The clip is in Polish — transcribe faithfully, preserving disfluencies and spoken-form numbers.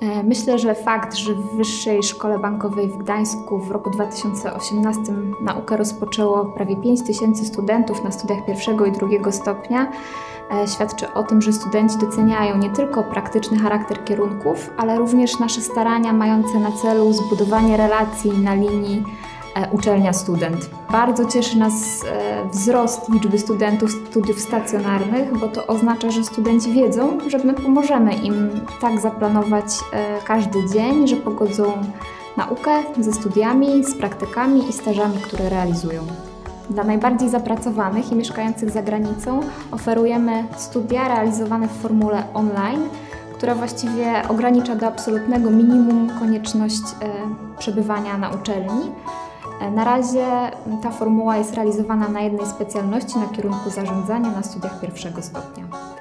Myślę, że fakt, że w Wyższej Szkole Bankowej w Gdańsku w roku dwa tysiące osiemnastym naukę rozpoczęło prawie pięć tysięcy studentów na studiach pierwszego i drugiego stopnia, świadczy o tym, że studenci doceniają nie tylko praktyczny charakter kierunków, ale również nasze starania mające na celu zbudowanie relacji na linii uczelnia-student. Bardzo cieszy nas wzrost liczby studentów studiów stacjonarnych, bo to oznacza, że studenci wiedzą, że my pomożemy im tak zaplanować każdy dzień, że pogodzą naukę ze studiami, z praktykami i stażami, które realizują. Dla najbardziej zapracowanych i mieszkających za granicą oferujemy studia realizowane w formule online, która właściwie ogranicza do absolutnego minimum konieczność przebywania na uczelni. Na razie ta formuła jest realizowana na jednej specjalności na kierunku zarządzania na studiach pierwszego stopnia.